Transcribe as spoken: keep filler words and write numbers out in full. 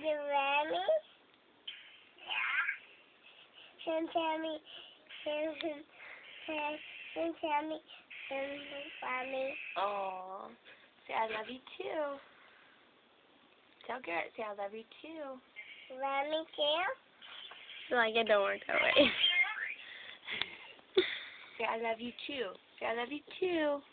you love me? Yeah. And tell me, and, and, and tell me, and love me. Oh, say I love you too. Tell Garrett, say I love you too. Love me too? Like it don't work that way. Say I love you too. Say I love you too.